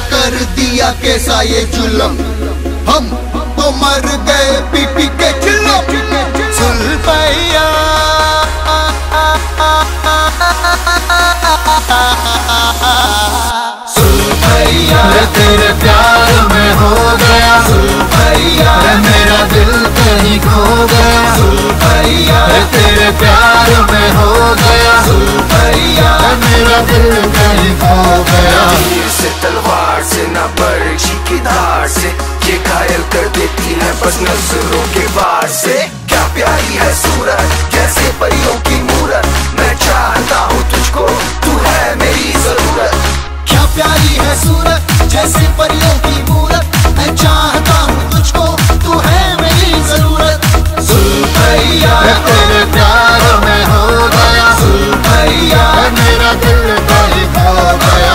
कर दिया कैसा ये जुल्म, हम तो मर गए पी पी के चिल्लम। सुल्फैया सुल्फैया तेरे प्यार में हो गया, सुल्फैया मेरा दिल कहीं खो गया, सुल्फैया तेरे प्यार में हो गया, सुल्फैया मेरा दिल कहीं खो गया। तीर से तलवार से ना बर्छी की धार से, ये घायल कर देती है बस नजरों के वार से। क्या प्यारी है सूरत जैसे परियों की मूरत, मैं चाहता हूँ तुझको तू है मेरी जरूरत। क्या प्यारी है सूरत जैसे परियों की मूरत, मैं चाहता हूँ तुझको तू है मेरी जरूरत। सुल्फैया तेरे प्यार में हो गया, सुल्फैया मेरा दिल कहीं खो गया।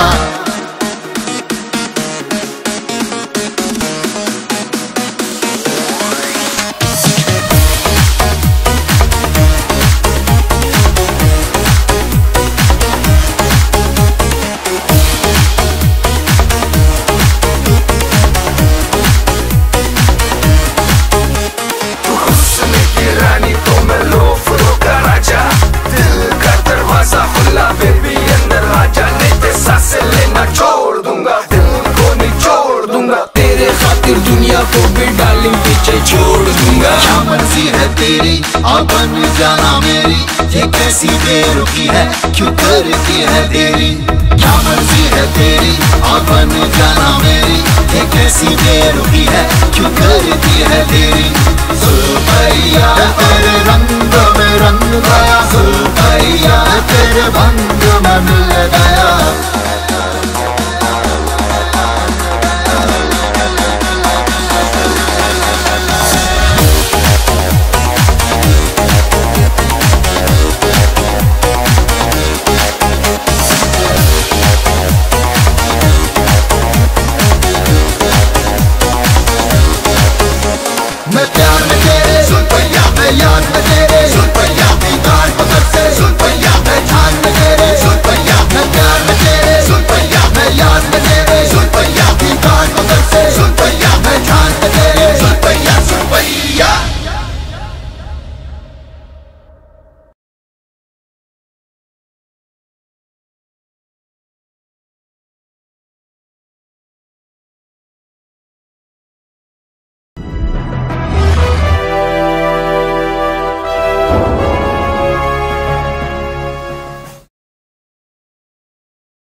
दुनिया को भी डार्लिंग पीछे छोड़ दूंगा। क्या मर्जी है तेरी आ बन जाना मेरी, ये कैसी बेरुखी है क्यों करती है तेरी। क्या मर्जी है तेरी आ बन जाना मेरी, ये कैसी बेरुखी है क्यों करती है तेरी। सुल्फैया तेरे रंग में रंग गया, सुल्फैया तेरे भंग में